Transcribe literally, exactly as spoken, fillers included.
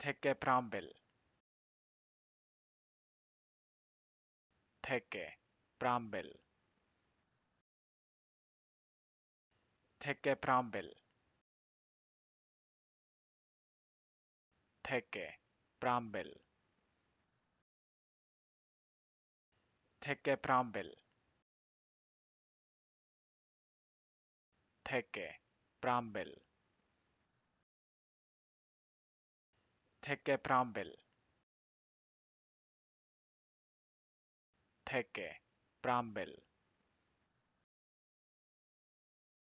থেকে প্রাম্বেল থেকে প্রাম্বেল থেকে প্রাম্বেল থেকে প্রাম্বেল থেকে প্রাম্বেল থেকে প্রাম্বেল থেকে প্রাম্বেল থেকে প্রাম্বেল